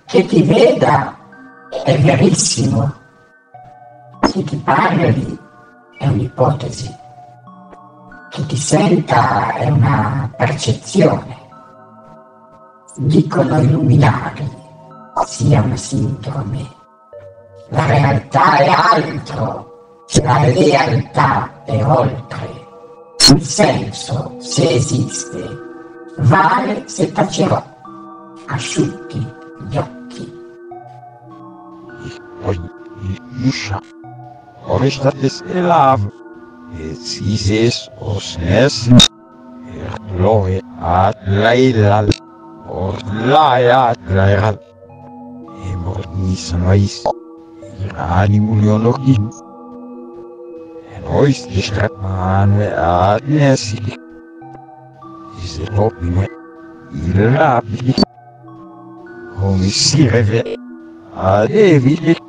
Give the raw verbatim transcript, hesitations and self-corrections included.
Che ti veda è verissimo, che ti parli è un'ipotesi, che ti senta è una percezione. Dicono i luminari sia una sindrome. La realtà è altro, la realtà è oltre. Il senso, se esiste, vale se tacerò. Asciutti gli occhi. Isha, orista elav, et sises osnes, erloe at lailal, orlaat lairal, emornis nois, iranimuliologin, enois distratmane at nesik, iselopine, ilapi, homicireve, ad evile,